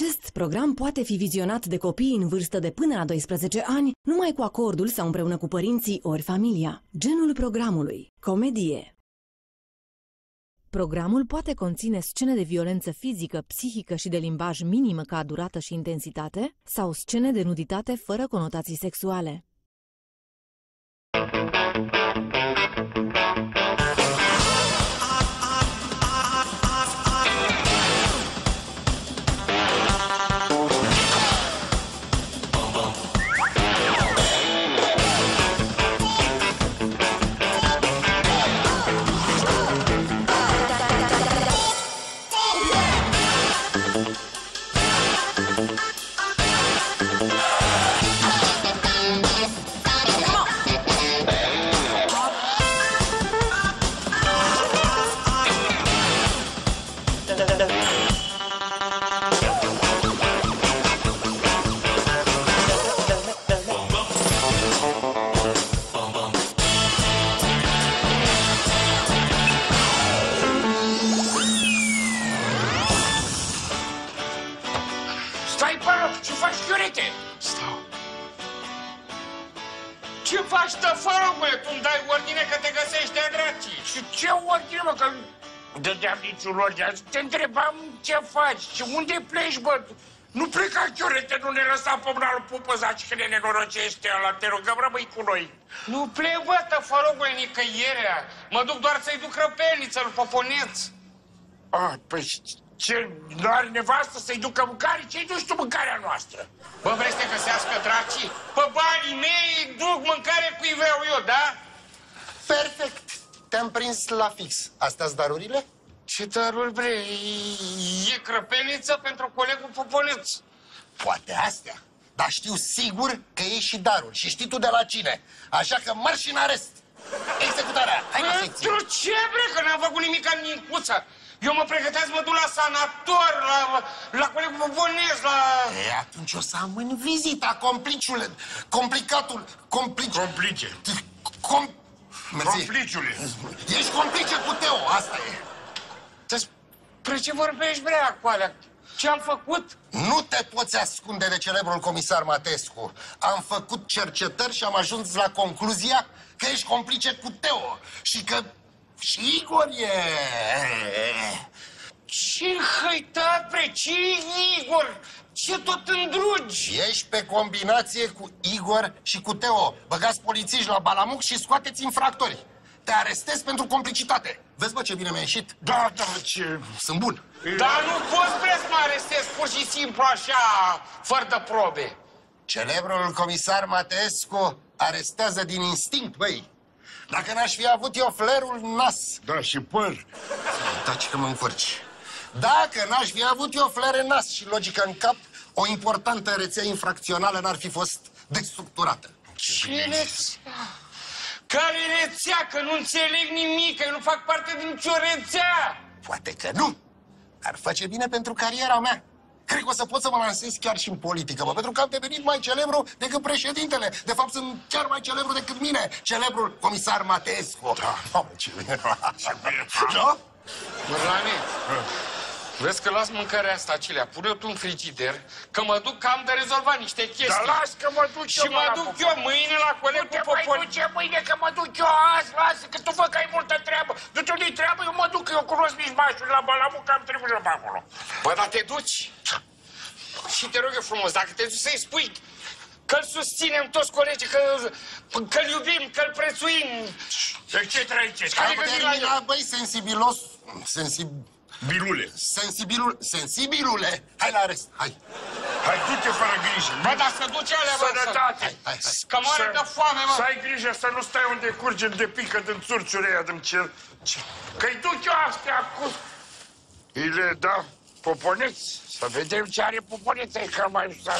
Acest program poate fi vizionat de copii în vârstă de până la 12 ani, numai cu acordul sau împreună cu părinții ori familia. Genul programului: comedie. Programul poate conține scene de violență fizică, psihică și de limbaj minimă ca durată și intensitate sau scene de nuditate fără conotații sexuale. Stai, bă, ce faci, Chiorete? Stau. Ce faci, tăfară, bă? Tu îmi dai ordine că te găsești de dracii. Și ce ordine, mă, că dădeam niciun ordine. Te întrebam ce faci și unde pleci, bă? Nu pleca, Chiorete, nu ne lăsa pe mâna lui Pupăzaci că ne nenorocește ăla. Te rugăm, rămâi cu noi. Nu plec, bă, tăfară, bă, nicăieri. Mă duc doar să-i duc răpelniță lui Poponeț. Ah, păi ce, n-are nevastă să-i ducă mâncare? Ce-i duci tu mâncarea noastră? Bă, vrei să te găsească dracii? Pe banii mei duc mâncare cui vreau eu, da? Perfect. Te-am prins la fix. Astea-s darurile? Ce daruri, bre? E crăpeniță pentru colegul Poponeț. Poate astea. Dar știu sigur că e și darul. Și știi tu de la cine. Așa că marș în arest. Executarea. Hai la secție. Pentru ce, bre? Că n-am făcut nimic în Nicuța. Eu mă pregăteam să mă duc la sanator, la colegul Poponeț, la... E, atunci o să am în vizita compliciule. Complicatul. Complice. Compliciule. Ești complice cu Teo, asta e. Despre ce vorbești, bre, acoalea? Ce-am făcut? Nu te poți ascunde de celebrul comisar Matescu. Am făcut cercetări și am ajuns la concluzia că ești complice cu Teo. Și că și Igor e... Ce hăitat, bre? Ce Igor? Ce tot îndrugi? Ești pe combinație cu Igor și cu Teo. Băgați polițiști la balamuc și scoateți infractori. Te arestez pentru complicitate. Vezi, bă, ce bine mi-a ieșit? Da, ce... Sunt bun. Dar nu poți, bre, să mă arestez pur și simplu așa, fără de probe. Celebrul comisar Matescu arestează din instinct, băi. Dacă n-aș fi avut eu flerul nas... Da, și păr. Taci că mă înfârci. Dacă n-aș fi avut eu flere în nas și logică în cap, o importantă rețea infracțională n-ar fi fost destructurată. Ce rețea? Care rețea? Că nu înțeleg nimic, că eu nu fac parte din nicio rețea. Poate că nu. Ar face bine pentru cariera mea. Cred că o să pot să mă lansez chiar și în politică, bă, pentru că am devenit mai celebru decât președintele. De fapt, sunt chiar mai celebru decât mine, celebrul comisar Matescu. Da. Oh, ce bine. Ce bine. Da? Mărlane, vezi că las mâncarea asta, acelea, pune-o tu în frigider, că mă duc, că am de rezolvat niște chestii. Dar las că mă duc și mă duc eu mâine la colegul Poponeț. Nu te mai duce mâine, că mă duc eu azi, lasă, că tu fă că ai multă treabă. Du-te unde-i treabă, eu mă duc, eu cunosc mișmașul la Balamuc, că am trecut eu pe acolo. Bă, dar te duci? Și te rog eu frumos, dacă te duci să-i spui că-l susținem toți colegii, că-l iubim, că-l prețuim. De ce trăicești? Care gândi la el? Băi, sensibilos... Bilule. Sensibilule, hai la arest, hai. Hai, du-te fără grijă. Bă, dar să duce alea, bă, Sănătate. Hai. că moare de foame, mă. Să ai grijă să nu stai unde curge de pică din țurciurile aia din cer. Că-i duc eu astea cu... Îi le da Poponeț. Să vedem ce are Poponeț aici, că mai să...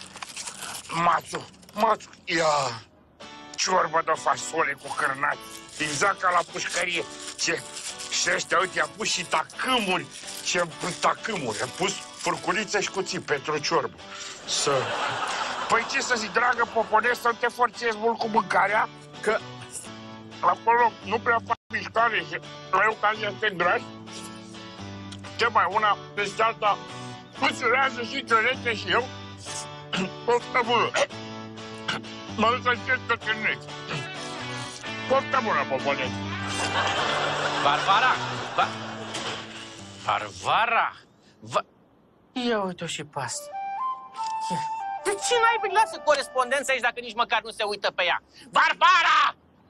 Mațu, ia... Ciorbă de fasole cu cârnați. Exact ca la pușcărie. Ce... Și ăștia, uite, i-a pus și tacâmuri. Ce tacâmuri. A pus furculiță și cuțit pentru ciorbă. Să... Păi ce să zic, dragă Poponeț, să te forțezi mult cu mâncarea, că acolo nu prea fac mișcare și la eu ca este dragi. Ce mai una, peste alta, funcționează și trăiește și eu. Poftă bună. Mă duc să încerc să cârnesc. Poftă bună, Popolet. Varvara! Varvara! Ia uite-o și pe asta. De ce n-ai lasă corespondența aici dacă nici măcar nu se uită pe ea? Varvara!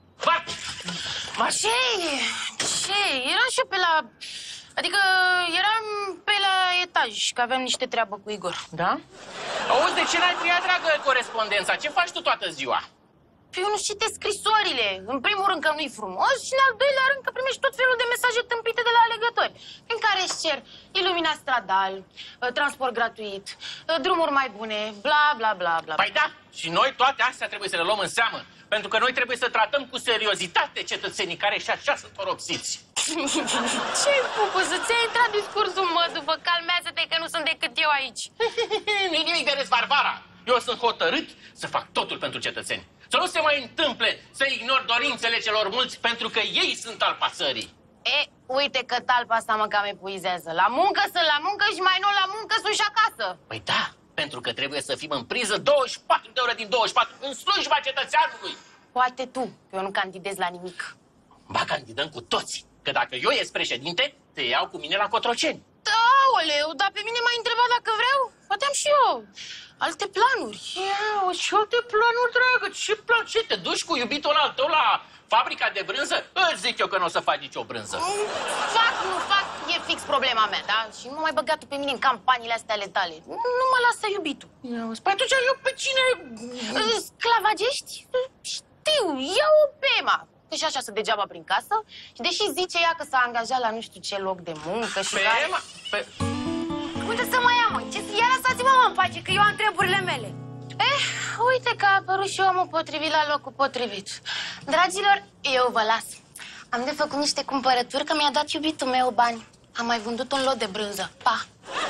Ce? Eram și pe la... Adică eram pe la etaj, că aveam niște treabă cu Igor. Da? Auzi, de ce n-ai triat, dragă, corespondența? Ce faci tu toată ziua? Păi eu nu citesc scrisorile. În primul rând că nu-i frumos și în al doilea rând că primești tot felul de mesaje tâmpite de la alegători, în care își cer iluminat stradal, transport gratuit, drumuri mai bune, bla, bla, bla, bla. Păi da, și noi toate astea trebuie să le luăm în seamă, pentru că noi trebuie să tratăm cu seriozitate cetățenii care și așa sunt oropsiți. Ce-i, Pupu, să ți-ai intrat discursul, mă, după calmează-te că nu sunt decât eu aici. Nu-i nimic de râs, Varvara. Eu sunt hotărât să fac totul pentru cetățeni. Să nu se mai întâmple să ignor dorințele celor mulți pentru că ei sunt alpa țării. Uite că talpa asta mă cam epuizează. La muncă sunt la muncă și mai nu la muncă sunt și acasă. Păi da, pentru că trebuie să fim în priză 24 de ore din 24 în slujba cetățeanului. Poate tu, că eu nu candidez la nimic. Ba, candidăm cu toți, că dacă eu ies președinte, te iau cu mine la Cotroceni. Aoleu, dar pe mine m-ai întrebat dacă vreau? Poate am și eu alte planuri. Ce alte planuri, dragă? Ce plan? Ce, te duci cu iubitul al tău la fabrica de brânză? Îți zic eu că nu o să faci nicio brânză. Nu fac, e fix problema mea, da? Și nu mai băgat pe mine în campaniile astea ale tale. Nu mă lasă iubitul. Păi atunci eu pe cine? Sclavagești? Știu, ia-o pe Ema. Că și așa sunt degeaba prin casă. Și deși zice ea că s-a angajat la nu știu ce loc de muncă și... Pe Ema? Unde să mă ia, mă? Ia lăsați-mă, mă, în pace, că eu am treburile mele. Uite că a apărut și omul potrivit la locul potrivit. Dragilor, eu vă las. Am de făcut niște cumpărături, că mi-a dat iubitul meu bani. Am mai vândut un lot de brânză. Pa!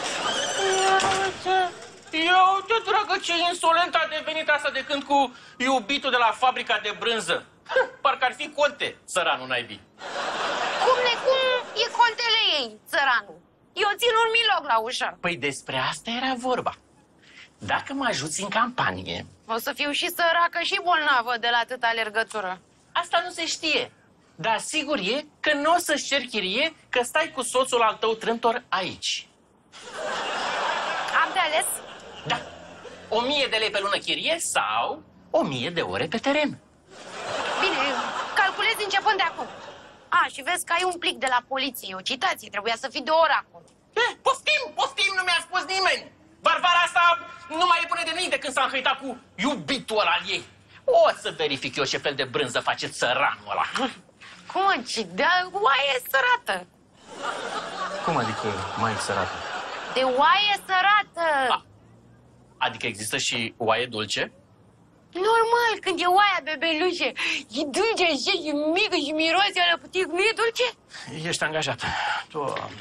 Ia uite, dragă, ce insolent a devenit asta de când cu iubitul de la fabrica de brânză. Parcă ar fi conte, săranul naibii. Cum e contele ei, țăranul? Eu țin un miloc la ușă. Păi despre asta era vorba. Dacă mă ajuți în campanie... O să fiu și săracă și bolnavă de la atâta alergătură. Asta nu se știe. Dar sigur e că nu o să-și cer chirie că stai cu soțul al tău trântor aici. Am de ales? Da. 1000 de lei pe lună chirie sau 1000 de ore pe teren. Bine, calculezi începând de acum. Și vezi că ai un plic de la poliție, o citație, trebuia să fii de o oră acolo. Poftim, nu mi-a spus nimeni. Varvara asta nu mai e pune de nimic de când s-a înhăitat cu iubitul ăla al ei. O să verific eu ce fel de brânză face țăranul ăla. Cum, oaie sărată. Cum adică mai sărată? De oaie sărată. Adică există și oaie dulce? Normal, când e oaia bebelușă, e dulce așa, e mică și miroase ala putic, nu e dulce? Ești angajat. Doamne.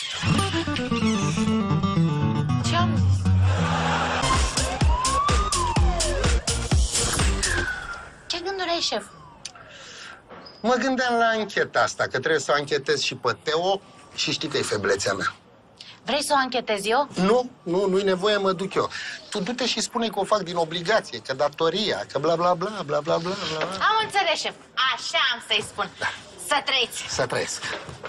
Ce-am zis? Ce gânduri ai, șef? Mă gândeam la ancheta asta, că trebuie să o anchetez și pe Teo și știi că e feblețea mea. Vrei să o anchetez eu? Nu-i nevoie, mă duc eu. Tu du-te și spune că o fac din obligație, că datoria, că bla bla bla, bla bla bla bla. Am înțeles, șef. Așa am să-i spun. Da. Să trăiți. Să trăiesc.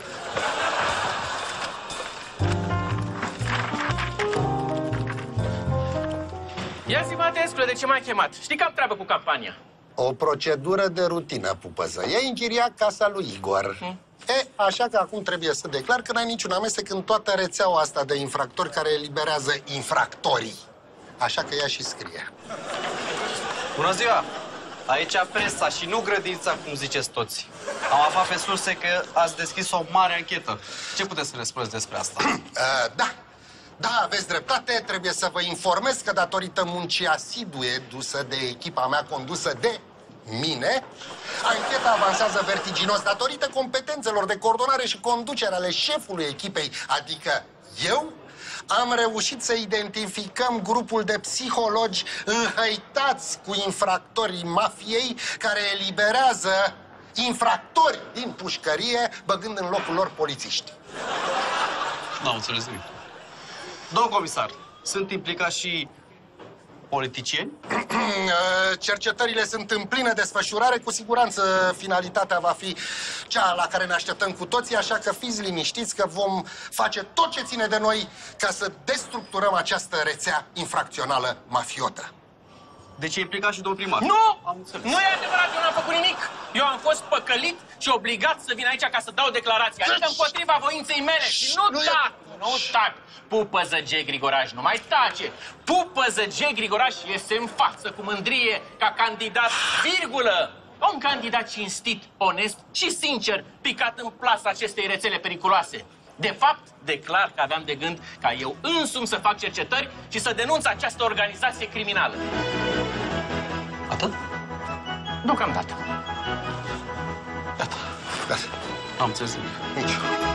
Ia zi, Matescule, de ce m-ai chemat? Știi că am treabă cu campania. O procedură de rutină, pupăză. I-ai închiriat casa lui Igor. Așa că acum trebuie să declar că n-ai niciun amestec în toată rețeaua asta de infractori care eliberează infractorii. Așa că ia și scrie. Bună ziua! Aici presa și nu grădința, cum ziceți toți. Am aflat pe surse că ați deschis o mare anchetă. Ce puteți să ne spuneți despre asta? Da, aveți dreptate. Trebuie să vă informez că datorită muncii asidue dusă de echipa mea condusă de mine, ancheta avansează vertiginos datorită competențelor de coordonare și conducere ale șefului echipei, adică eu. Am reușit să identificăm grupul de psihologi înhăitați cu infractorii mafiei care eliberează infractori din pușcărie, băgând în locul lor polițiști. N-am înțeles nimic. Domnul comisar, sunt implicați și politicieni? Cercetările sunt în plină desfășurare. Cu siguranță finalitatea va fi cea la care ne așteptăm cu toții, așa că fiți liniștiți că vom face tot ce ține de noi ca să destructurăm această rețea infracțională mafiotă. Deci e implicat și domnul primar? Nu! Am înțeles. Nu e adevărat, eu n-am făcut nimic. Eu am fost păcălit și obligat să vin aici ca să dau declarație. Adică împotriva voinței mele. Și nu tac! Nu tac! Pupă Zăge Grigoraș, nu mai tace! Pupă Zăge Grigoraș iese în față cu mândrie ca candidat, virgulă! Un candidat cinstit, onest și sincer, picat în plasa acestei rețele periculoase. De fapt, declar că aveam de gând ca eu însumi să fac cercetări și să denunț această organizație criminală. Atât? Deocamdată. Gata. Gata. Am înțeles. Nici.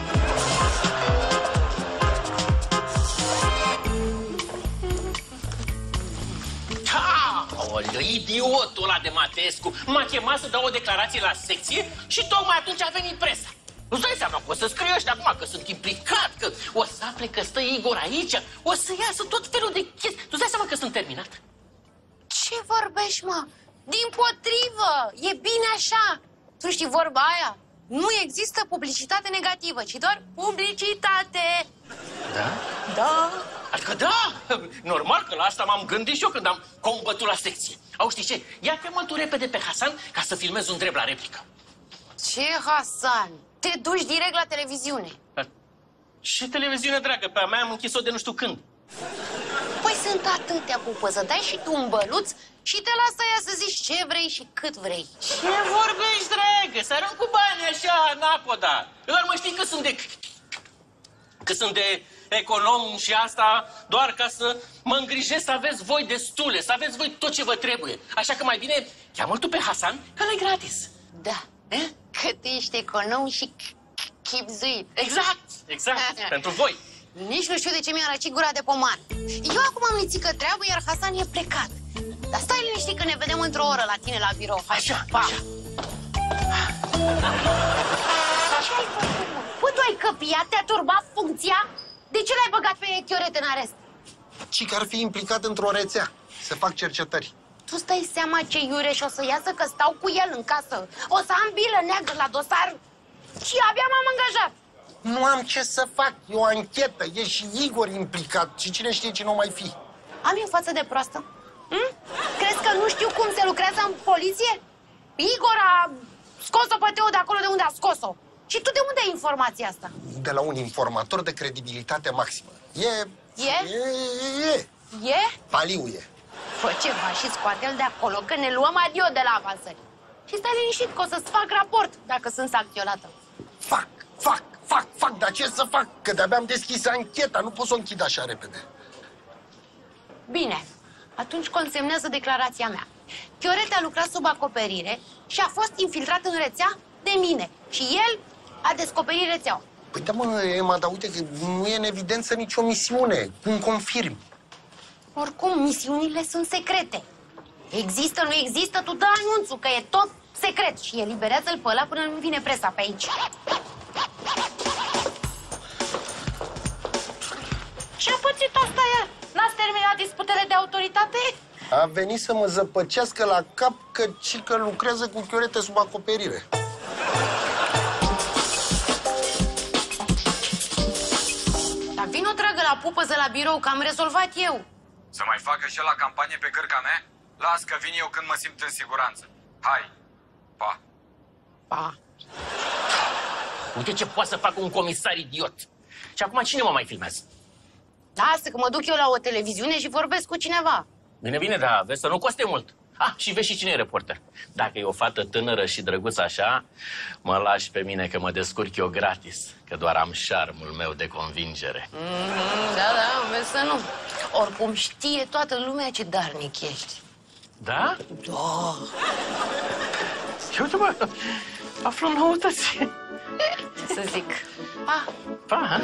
Aoleu, idiotul ăla de Mateescu m-a chemat să dau o declarație la secție și tocmai atunci a venit presa. Nu-ți dai seama că o să scrie ăștia acum că sunt implicat, că o să afle că stă Igor aici, o să iasă tot felul de chestii. Tu-ți dai seama că sunt terminat? Ce vorbești, mă? Dimpotrivă! E bine așa! Tu știi vorba aia? Nu există publicitate negativă, ci doar publicitate! Da? Da! Adică da! Normal că la asta m-am gândit și eu când am combătut la secție. Au, știi ce? Ia te mă tu repede pe Hasan ca să filmez un drept la replică. Ce, Hasan? Te duci direct la televiziune. Și televiziune dragă, pe a mea am închis-o de nu știu când. Păi sunt atâtea pupă, dai și tu un băluț și te lasă aia să zici ce vrei și cât vrei. Ce vorbești, dragă? Să arunc cu bani așa, napoda. Doar mă știi că sunt de econom și asta doar ca să mă îngrijesc să aveți voi destule, să aveți voi tot ce vă trebuie. Așa că mai bine cheamă-l tu pe Hasan, că l-ai gratis. Da, că tu ești econom și chipzuit. Exact, pentru voi. Nici nu știu de ce mi-a răcit gura de poman. Eu acum am nițică treabă, iar Hasan e plecat. Dar stai liniștit că ne vedem într-o oră la tine la birou. Hai, Așa. Ce-ai făcut, mă? Bă, tu ai căpiat? Te-a turbat funcția? De ce l-ai băgat pe Chiorete în arest? Ci că ar fi implicat într-o rețea. Să fac cercetări. Tu stai seama ce iureș o să iasă că stau cu el în casă. O să am bilă neagră la dosar și abia m-am angajat. Nu am ce să fac. E o anchetă. E și Igor implicat. Și cine știe ce nu mai fi. Am eu față de proastă? Crezi că nu știu cum se lucrează în poliție? Igor a scos-o pe Teo de acolo de unde a scos-o. Și tu de unde ai informația asta? De la un informator de credibilitate maximă. E? Paliu e. Fă ceva și scoate-l de acolo, că ne luăm adio de la avansări. Și stai liniștit că o să-ți fac raport dacă sunt sancționată. Fac. Dar ce să fac? Că de-abia am deschis ancheta. Nu pot să o închid așa repede. Bine, atunci consemnează declarația mea. Chiorete a lucrat sub acoperire și a fost infiltrat în rețea de mine. Și el a descoperit rețeaua. Păi da, mă, Emma, dar uite că nu e în evidență nicio misiune. Cum confirm? Oricum, misiunile sunt secrete. Există, nu există, tu dă anunțul că e tot secret și eliberează-l pe ăla până nu vine presa pe aici. Ce-a pățit asta ea? N-ați terminat disputele de autoritate? A venit să mă zăpăcească la cap că lucrează cu Chiorete sub acoperire. Dar vino, tragă la pupăză la birou, că am rezolvat eu. Să mai facă și la campanie pe cărca mea? Las că vin eu când mă simt în siguranță. Hai! Pa! Pa! Uite ce poate să facă un comisar idiot. Și acum cine mă mai filmează? Lasă că mă duc eu la o televiziune și vorbesc cu cineva. Bine, dar vezi să nu coste mult. Și vezi și cine e reporter. Dacă e o fată tânără și drăguță așa, mă lași pe mine că mă descurc eu gratis. Că doar am șarmul meu de convingere. Da, vezi să nu. Oricum știe toată lumea ce darnic ești. Da? Da. Și uite, mă, aflu noutăți. Ce să zic? Pa! Pa!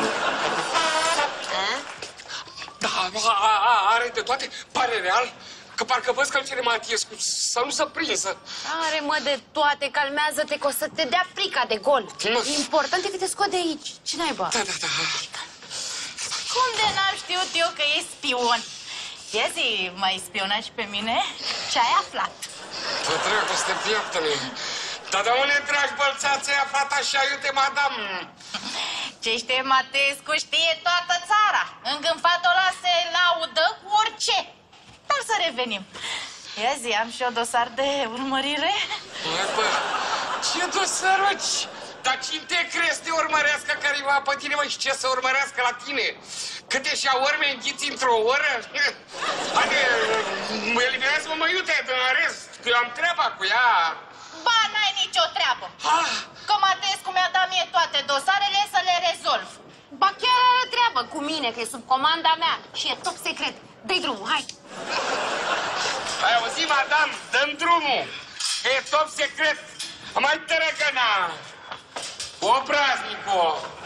Da, are de toate, pare real. că parcă văd că cere Matiescu, să nu se prinsă. Are, mă, de toate, calmează-te, că o să te dea frica de gol. Important e că te scot de aici. Ce naiba? Da. Cum de n-am știut eu că e spion? Ia zi, m-ai spionat și pe mine? Ce-ai aflat? Bă, dragoste, pieptele. Dar de unde tragi bălțața aia, fata, și aiute, madam? Ce știe Matescu știe toată țara. Îngânfatul ăla se laudă cu orice. Dar să revenim. Ia zi, am și eu dosar de urmărire? Bă, ce dosarăci? Dar cine te crezi te urmărească careva pe tine, mă, și ce să urmărească la tine? Câte șaorme înghiți într-o oră? Haide, eliberează-mă, mă, iute, în rest, că eu am treaba cu ea. Ba, n-ai nicio treabă. Că Matescu mi-a dat mie toate dosarele să le rezolv. Ba chiar are treabă cu mine, că e sub comanda mea și e top secret. Dă-i drumul, hai! Ai auzit, madame? Dăm drumul. E top secret. Mai tărăgăna. Obraznicu.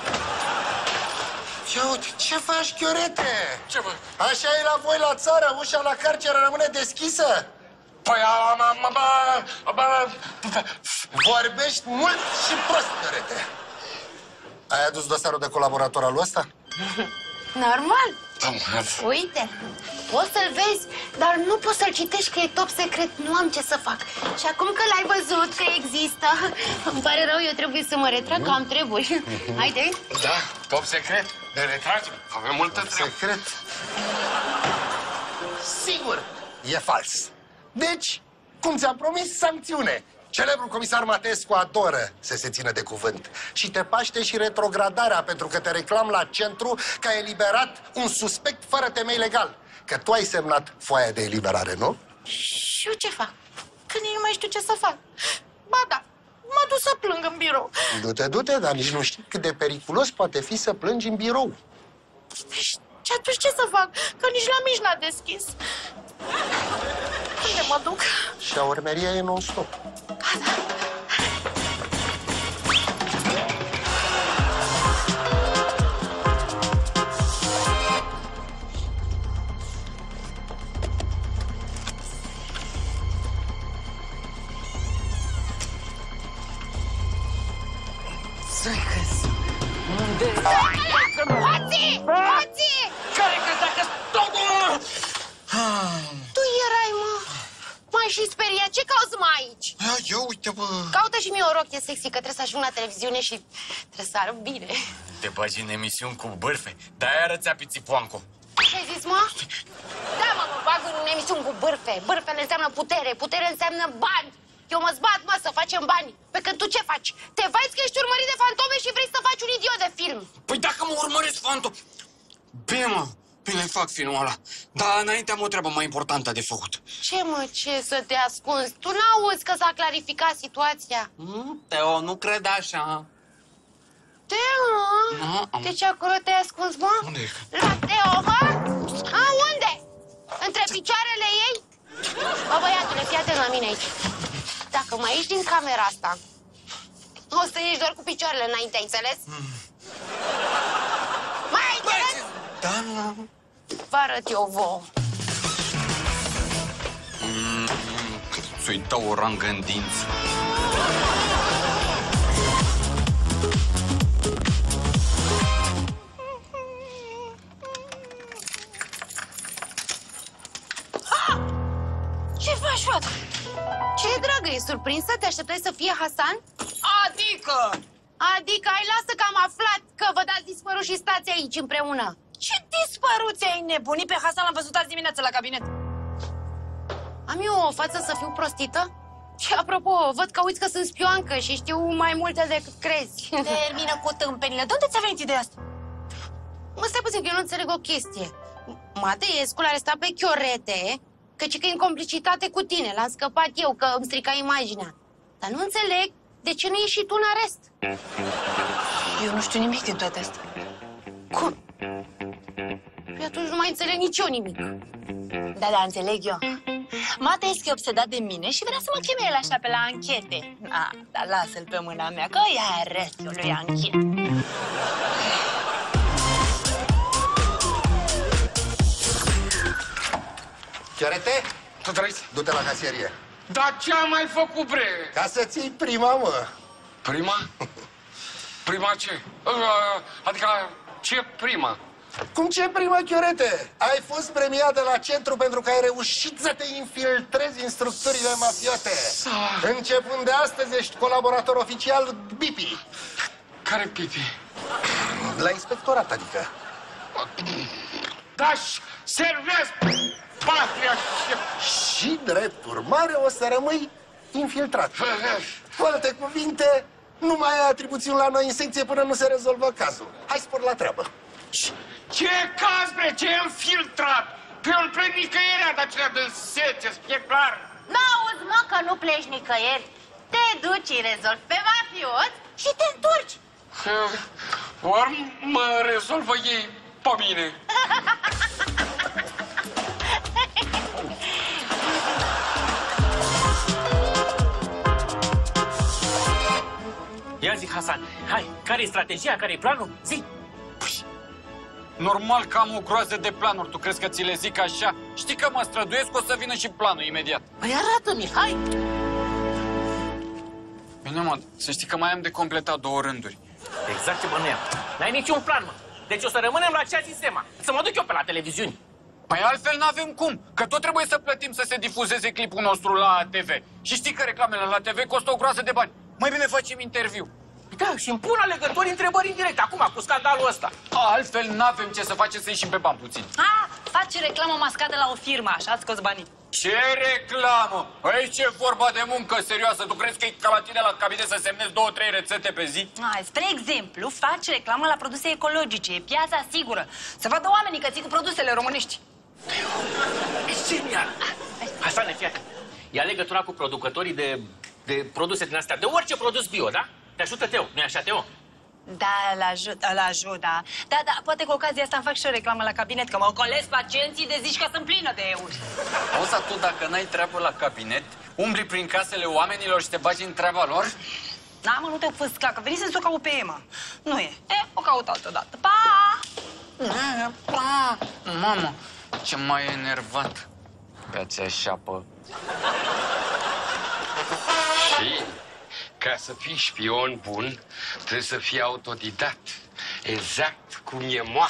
Ia uite, ce faci, Chiorete? Ce fac? Așa e la voi la țară, ușa la carceră rămâne deschisă? Păi, Vorbești mult și prost, Chiorete. Ai adus dosarul de colaborator al lui ăsta? Normal. Uite, poți să-l vezi, dar nu poți să-l citești că e top secret, nu am ce să fac. Și acum că l-ai văzut că există, îmi pare rău, eu trebuie să mă retrag, că am treburi. Haide. Da, top secret. Ne retragem, avem multă treabă. Secret? Sigur, e fals. Deci, cum ți-am promis, sancțiune. Celebrul comisar Matescu adoră să se țină de cuvânt și te paște și retrogradarea pentru că te reclam la centru că ai eliberat un suspect fără temei legal. Că tu ai semnat foaia de eliberare, nu? Și eu ce fac? Că nici nu mai știu ce să fac. Ba da, m-a dus să plâng în birou. Du-te, dar nici nu știi cât de periculos poate fi să plângi în birou. Și atunci ce să fac? Că nici la mici n-a deschis. Unde mă duc? Și a urmeria e non-stop. Hoții! Hoții! Care că dacă totul... Tu erai, mă. M-ai și speriat. Ce cauți, mă, aici? Eu, uite, bă. Caută și mie o rochie sexy, că trebuie să ajung la televiziune și trebuie să arăt bine. Te bagi în emisiuni cu bârfe, de-aia arăți apițipoancu. Ce ai zis, mă? Da, mă bag în emisiuni cu bârfe. Bârfele înseamnă putere, putere înseamnă bani. Eu mă zbat, mă, să facem bani. Pe când tu ce faci? Te vaiți că ești urmărit de fantome și vrei să faci un idiot de film. Păi dacă mă urmăresc fantom... Bine, mă, bine, fac filmul ăla. Dar înainte am o treabă mai importantă de făcut. Ce, mă, ce să te ascunzi? Tu n-auzi că s-a clarificat situația. Teo, nu cred așa. Teo? Deci acolo te-ai ascuns, mă? Unde e? La Teo, mă? A, unde? Între picioarele ei? Bă, băiatule, fii atent la mine aici. Dacă mai ieși din camera asta, o să ieși doar cu picioarele înainte, ai înțeles? Mai ai înțeles? Da, nu. Vă arăt eu vouă. Ți-i dau o rangă în dinți. Ce faci, fată? Ce, dragă, e surprinsă? Te așteptai să fie Hasan? Adică? Adică ai lasă că am aflat că vă dați dispărut și stați aici împreună. Ce dispăruți ai nebunit? Pe Hasan l-am văzut azi dimineață la cabinet. Am eu o față să fiu prostită? Și apropo, văd că uiți că sunt spioancă și știu mai multe decât crezi. Termină cu tâmpenile. De unde ți-a venit ideea asta? Mă, stai puțin că eu nu înțeleg o chestie. Matescu l-a arestat pe Chiorete, căci că e în complicitate cu tine. L-am scăpat eu, că îmi strica imaginea. Dar nu înțeleg de ce nu ieși și tu în arest. Eu nu știu nimic din toate astea. Cum? Păi atunci nu mai înțeleg nici eu nimic. Da, înțeleg eu. Matescu e obsedat de mine și vrea să mă cheme el așa pe la anchete. Dar lasă-l pe mâna mea, că ea restul lui anchete. Chiorete, Tu trăiți? Du-te la casierie. Dar ce am mai făcut, bre? Ca să-ți iei prima, mă. Prima? Prima ce? Adică ce prima? Cum ce prima, Chiorete? Ai fost premiat de la centru pentru că ai reușit să te infiltrezi în structurile mafiote. Începând de astăzi ești colaborator oficial Bipi. Care Bipi? La inspectorat, adică. Da, servesc patria și drept urmare o să rămâi infiltrat. Cu alte cuvinte, nu mai ai atribuțiuni la noi în secție până nu se rezolvă cazul. Hai, spor la treabă. Ce caz, bre, ce infiltrat? Pe eu nu plec nicăieri, dar cine de sete, e clar. N-auzi, mă, că nu pleci nicăieri. Te duci, îi rezolvi pe mafiot și te întorci. Ori mă rezolvă ei pe mine. Ia zi, Hasan, hai, care-i strategia, care-i planul? Zi! Normal că am o groază de planuri, tu crezi că ți le zic așa? Știi că mă străduiesc, o să vină și planul imediat. Păi arată-mi, hai! Bine, mă, să știi că mai am de completat 2 rânduri. Exact ce bănuiam. N-ai niciun plan, mă. Deci o să rămânem la ce a zis Sema. Să mă duc eu pe la televiziuni. Păi altfel n-avem cum, că tot trebuie să plătim să se difuzeze clipul nostru la TV. Și știi că reclamele la TV costă o groază de bani. Mai bine facem interviu. Da, și îmi pun alegători întrebări în direct, acum, cu scandalul ăsta. Altfel n-avem ce să facem, să ieșim pe bani puțin. Faci reclamă mascată la o firmă, așa scoți banii. Ce reclamă? Aici e vorba de muncă serioasă. Tu crezi că e ca la tine la cabinet să semnezi 2-3 rețete pe zi? Spre exemplu, faci reclamă la produse ecologice, piața sigură. Să vadă oamenii că ții cu produsele românești. E genial! Hasane, fii atent. Ia legătura cu producătorii de produse din astea, de orice produs bio, da? Te ajută Teo, nu-i așa, Teo? Da, îl ajut, da. Da, poate cu ocazia asta îmi fac și o reclamă la cabinet, că mă ocolesc pacienții de zici că sunt plină de euri. Auzi, tu dacă n-ai treabă la cabinet, umbli prin casele oamenilor și te bagi în treaba lor? Da, mă, nu te fâsca, că venise să o caut pe Emma. Nu e. O caut altă dată. Pa! Pa! Mamă, ce mai enervat. Bea-ți șapă. Și ca să fii șpion bun, trebuie să fii autodidact. Exact cum e moa.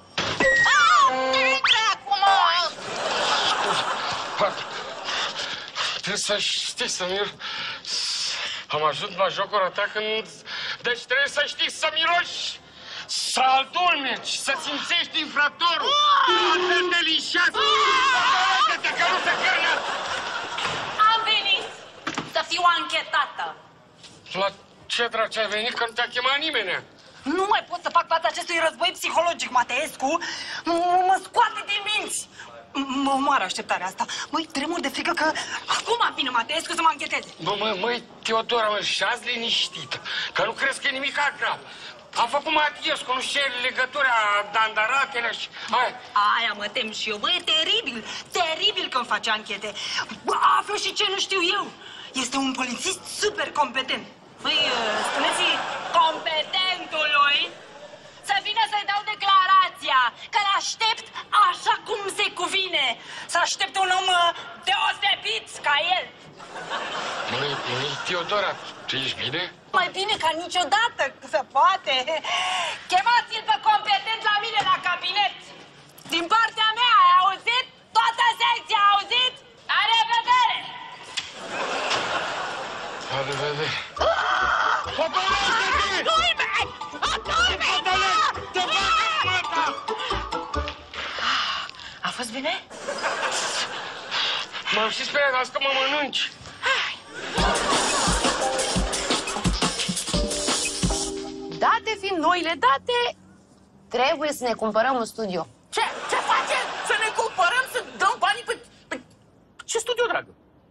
Trebuie să știi să am ajuns la jocul ta când... Deci trebuie să știi să miroși, să adulmeci, să simțești infractorul. Atât de lișat. Arată-te că nu se cărnă. Am venit să fiu anchetată. La ce draci ai venit că nu te-a chemat nimeni? Nu mai pot să fac față acestui război psihologic, Mateescu. Mă scoate din minți. Mă omoară așteptarea asta. Măi, tremur de frică că acum vine Mateescu să mă ancheteze. Măi, Teodora, mă, și-ați liniștită, că nu crezi că e nimic grav. Am făcut Mateescu, nu știu ce legătura, dandaratele și... Aia mă tem și eu. Bă, e teribil, teribil când face anchete. Bă, aflu și ce nu știu eu. Este un polițist super competent. Păi, spuneți-i competentului să vină să-i dau declarația, că l-aștept așa cum se cuvine. Să aștept un om deosebit ca el. Măi, Teodora, tu ești bine? Mai bine ca niciodată, se poate. Chemați-l pe competent la mine la cabinet. Din partea mea, ai auzit? Toată secția, a auzit? La revedere! La revedere! A fost bine? M-am și speriat, las că mă mănânci. Date fiind noile date, trebuie să ne cumpărăm un studio. Ce facem? Să ne cumpărăm, să dăm banii pe... Ce studio, dragă?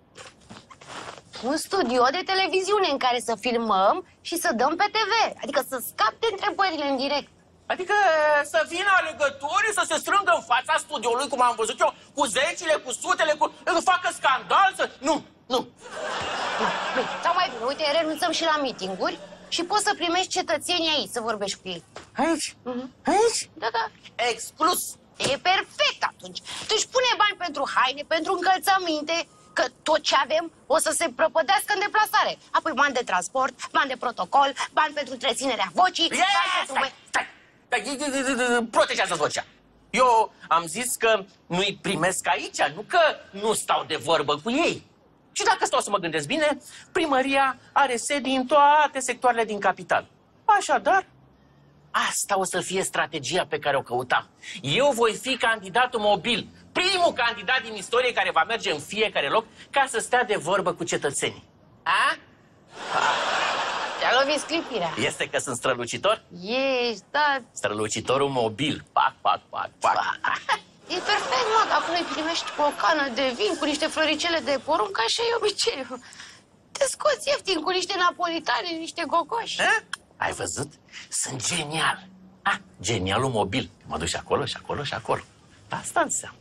Un studio de televiziune în care să filmăm și să dăm pe TV. Adică să scap de întrebările în direct. Adică să vină alegătorii să se strângă în fața studioului, cum am văzut eu, cu zecile, cu sutele, să facă scandal, să... Nu. Sau mai bine, uite, renunțăm și la meeting-uri și poți să primești cetățenii aici, să vorbești cu ei. Aici? Aici? Da. Exclus. E perfect atunci. atunci. Tu își pune bani pentru haine, pentru încălțăminte, că tot ce avem o să se prăpădească în deplasare. Apoi bani de transport, bani de protocol, bani pentru întreținerea vocii, Stai, protejează vocea. Eu am zis că nu-i primesc aici, nu că nu stau de vorbă cu ei. Și dacă stau să mă gândesc bine, primăria are sedii în toate sectoarele din capital. Așadar, asta o să fie strategia pe care o căutam. Eu voi fi candidatul mobil, primul candidat din istorie care va merge în fiecare loc ca să stea de vorbă cu cetățenii. A? Te-a lovit sclipirea. Este că sunt strălucitor? Ești, da. Strălucitorul mobil. Pac, pac, pac, pac. E perfect, mă, că acum îi primești cu o cană de vin, cu niște floricele de porumb, ca așa e obiceiul. Te scoți ieftin cu niște napolitani, niște gogoși. Ai văzut? Sunt genial. Genialul mobil. Mă duc și acolo, și acolo, și acolo. Asta înseamnă.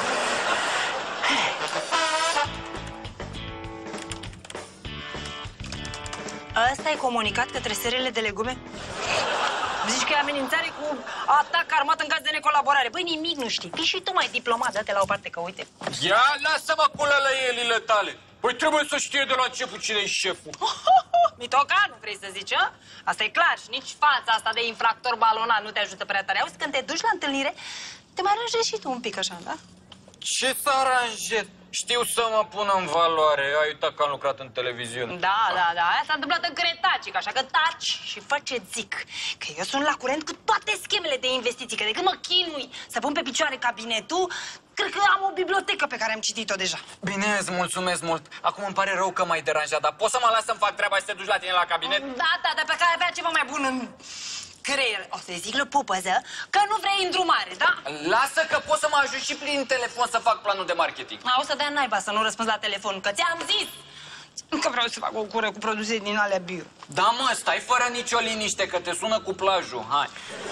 Ăsta e comunicat către serele de legume? Zici că e amenințare cu atac armat în caz de necolaborare. Băi, nimic nu știi. Fii și tu mai diplomat, dă-te la o parte, că uite. Ia, lasă-mă cu lălăielile tale. Păi trebuie să știe de la început cine e șeful. Mitocan, vrei să zici, a? Asta e clar și nici fața asta de infractor balonat nu te ajută prea tare. Auzi, când te duci la întâlnire, te mai aranjezi și tu un pic așa, da? Ce să aranjez? Știu să mă pun în valoare. Ai uitat că am lucrat în televiziune. Da, aia s-a întâmplat în Cretacic, așa că taci și fă ce zic. Că eu sunt la curent cu toate schemele de investiții, că de când mă chinui să pun pe picioare cabinetul, cred că am o bibliotecă pe care am citit-o deja. Bine, îți mulțumesc mult. Acum îmi pare rău că m-ai deranjat, dar poți să mă las să-mi fac treaba și să te duci la tine la cabinet? Da, dar pe care avea ceva mai bun în creier. O să-i zic lui Pupăză că nu vrei îndrumare, da? Lasă că poți să mă ajut și prin telefon să fac planul de marketing. O să dea naiba să nu răspunzi la telefon, că ți-am zis că vreau să fac o cură cu produse din alea bio. Da, mă, stai fără nicio liniște, că te sună cu plajul. Hai.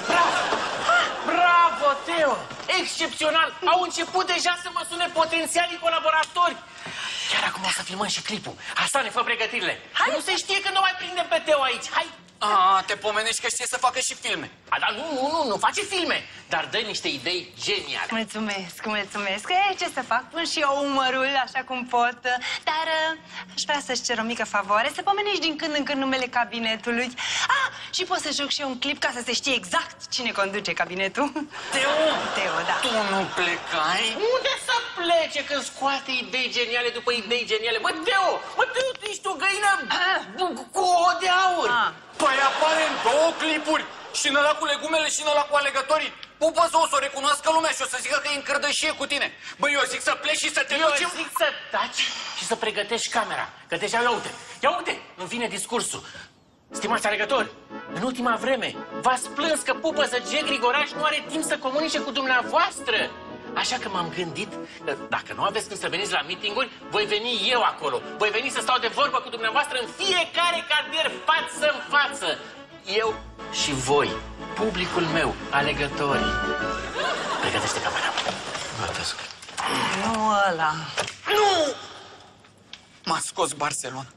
Bravo, Teo! Excepțional! Au început deja să mă sune potențialii colaboratori. Chiar acum o să filmăm și clipul. Asta ne fă pregătirile. Hai. Nu se știe că nu mai prindem pe Teo aici. Hai! Te pomenești că știe să facă și filme. Dar nu face filme, dar dă niște idei geniale. Mulțumesc. Ce să fac? Pun și eu umărul așa cum pot. Dar aș vrea să-ți cer o mică favoare, să pomenești din când în când numele cabinetului. Și pot să joc și eu un clip ca să se știe exact cine conduce cabinetul. Teo, da. Tu nu plecai? Unde să plece când scoate idei geniale după idei geniale? Bă, Teo, tu ești o găină cu o de aur. Păi apare în două clipuri. Și în ăla cu legumele și în ăla cu alegătorii. Pupăză o să o recunoască lumea și o să zică că e în cărdășie cu tine. Băi, eu zic să pleci și să te duci. Eu zic să taci și să pregătești camera. Că deja, ia uite, îmi vine discursul. Stimați alegători, în ultima vreme v-ați plâns că Pupăză G. Grigoraș nu are timp să comunice cu dumneavoastră. Așa că m-am gândit că dacă nu aveți când să veniți la meeting-uri, voi veni eu acolo. Voi veni să stau de vorbă cu dumneavoastră în fiecare cartier, față în față. Eu și voi, publicul meu, alegătorii. Pregătește camera. Gătesc. Nu ăla. Nu! M-a scos Barcelona.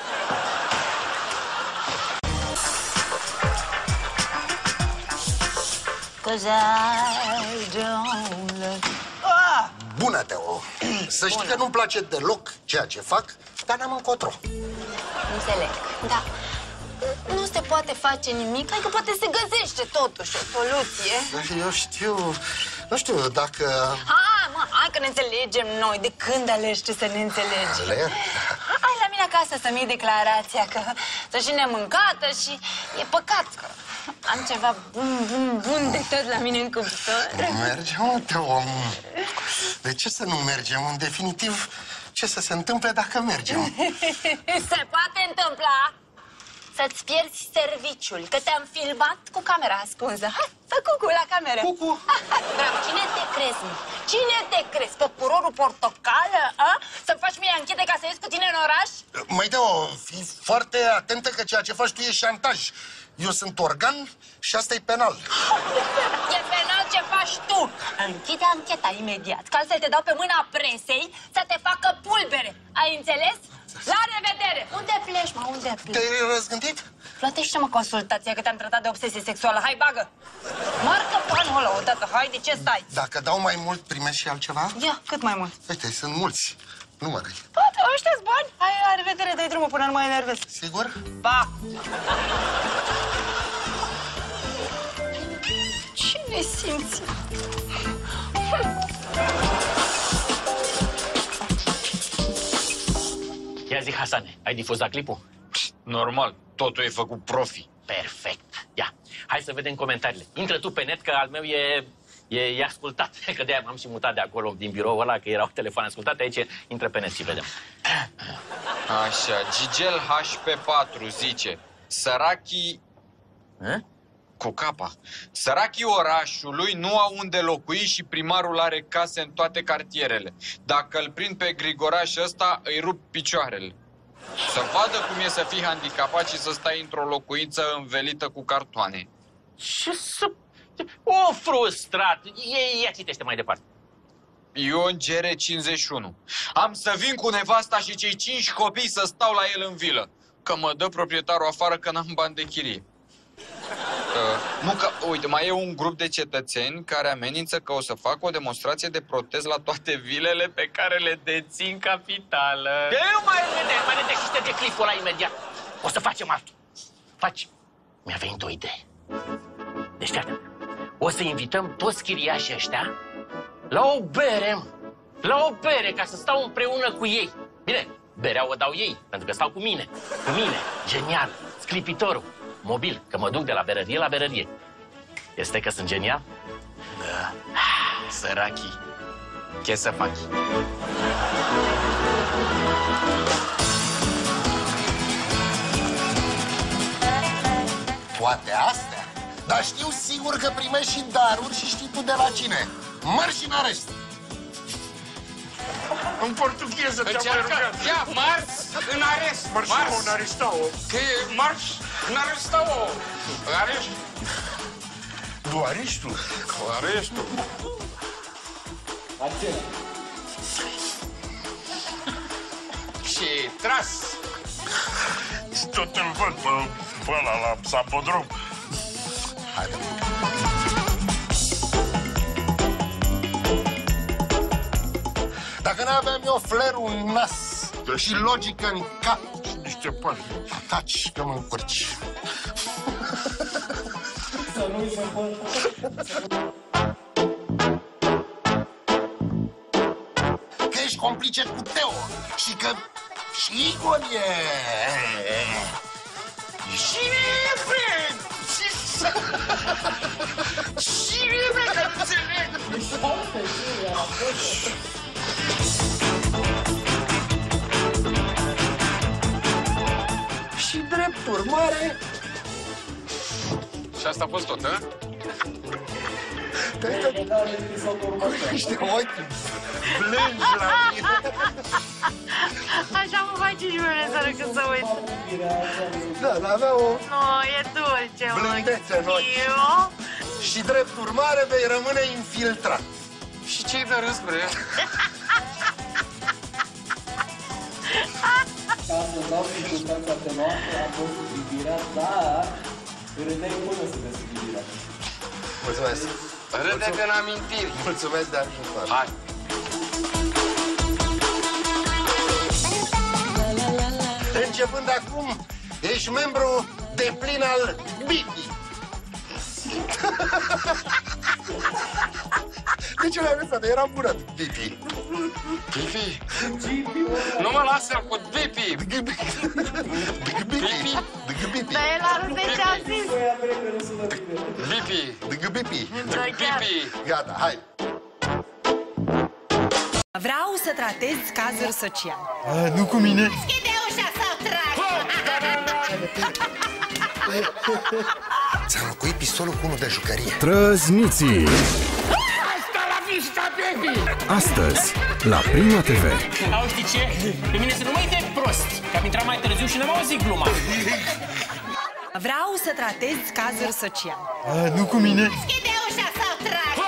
Bună, Teo! Să știi că nu-mi place deloc ceea ce fac, dar n-am încotro. Înțeleg, da. Nu se poate face nimic, adică poate se găsește totuși o soluție. Eu știu, nu știu dacă... Hai că ne înțelegem noi, de când alegi ce să ne înțelegem? Hai la mine acasă să-mi iei declarația, că să și nemâncată și e păcat că am ceva bun de tot la mine în cuptor. Mergem, Teo. De ce să nu mergem? În definitiv, ce să se întâmple dacă mergem? Se poate întâmpla să-ți pierzi serviciul, că te-am filmat cu camera ascunsă. Hai, fă cucu la cameră. Cucu. Bravo, cine te crezi, mă? Cine te crezi? Procurorul portocală, a? Să faci mie anchete ca să ies cu tine în oraș? Măi, Teo, fii foarte atentă că ceea ce faci tu e șantaj. Eu sunt organ și asta e penal. E penal ce faci tu. Închide ancheta imediat, că altfel te dau pe mâna presei să te facă pulbere. Ai înțeles? La revedere! Unde pleci, mă? Unde pleci? Te-ai răzgândit? Plătește-mă consultația că te-am tratat de obsesie sexuală. Hai, bagă! Marcă banul ăla odată, hai, de ce stai? Dacă dau mai mult, primești și altceva? Ia, cât mai mult? Uite, sunt mulți. Numără-i. Toate, ăștia-s bani. Hai, la revedere, dai drumul până nu mai enervez. Sigur? Pa! Ce nesimțit! Ia zi, Hasane, ai difuzat clipul? Normal, totul e făcut profi. Perfect. Ia, hai să vedem comentariile. Intră tu pe net, că al meu e ascultat. Că de-aia m-am și mutat de acolo, din biroul ăla, că erau telefoane ascultate. Aici intră pe net și vedem. Așa, Gigel HP4 zice: sărachii... Cu capa. Sărachii orașului nu au unde locui și primarul are case în toate cartierele. Dacă îl prind pe Grigoraș ăsta, îi rup picioarele. Să vadă cum e să fii handicapat și să stai într-o locuință învelită cu cartoane. Ce să... O, frustrat! Ia citește mai departe. Ion GR51. Am să vin cu nevasta și cei 5 copii să stau la el în vilă. Că mă dă proprietarul afară că n-am bani de chirie. Nu că, uite, mai e un grup de cetățeni care amenință că o să facă o demonstrație de protest la toate vilele pe care le dețin capitală. Nu mai râde și șterge clipul ăla imediat. O să facem altul. Mi-a venit o idee. Deci, fiată, o să invităm toți chiriașii ăștia la o bere, ca să stau împreună cu ei. Bine, berea o dau ei, pentru că stau cu mine. Cu mine, genial, sclipitorul. Mobil, că mă duc de la berărie la berărie. Este că sunt genial? Da, sărachii. Ce să faci? Poate astea? Dar știu sigur că primești și daruri și știi tu de la cine. Marș în arest! În portugheză te-am mai rugat. Ia, mars în arest. Mars în arestau. Că e marș în arestau. Arest. Nu arestul? Cu arestul. Și tras. Tot îl văd pe ăla la Sapodrom. Haide. Dacă n-aveam eu flerul în nas și logică în cap și niște pani, taci că mă încurci. Că ești complice cu Teo și că și Igor e... Și mie, friend! Și mie, friend, că nu înțeleg! Și drept urmare... Și asta a fost tot, hă? Niște ochi blângi la mine. Așa mă face și mine seara când se uită. Da, avea o... No, e dulce, blândețe în ochi. Și drept urmare vei rămâne infiltrat. Și ce-i de râs, bre? Ca să dau circunstanța atenuantă, am fost cu privirea, dar râdeai până să vezi privirea. Mulțumesc. Râde de în amintiri. Mulțumesc de ajutor. Hai. Începând acum, ești membru deplin al BIPI. De ce l-ai lăsat? Era bună BIPI. Bipi. Nu mă lasă cu Bipi. Dar el a râs de ce a zis. Bipi. Bipi. Bipi. Gata, hai. Vreau să tratez cazuri sociale. Nu cu mine. Deschide ușa sau tragi! Ți-am locuit pistolul cu unul de jucărie. Trăzniții. Asta la vista, baby! Astăzi, la Prima TV. Au, știi ce? Pe mine să nu mai de prost, că am intrat mai târziu și n-am auzit gluma. Vreau să tratez cazuri sociale. Nu cu mine. Deschide ușa sau tragi!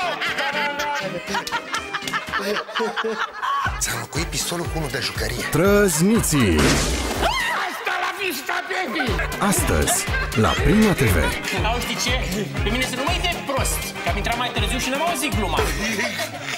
Ți-am locuit pistolul cu unul de jucărie. Trăzniții. Asta la vista, baby! Astăzi, la Prima TV. Au, știi ce? Pe mine să nu mă iei de prost, că am intrat mai târziu și n-am auzit gluma.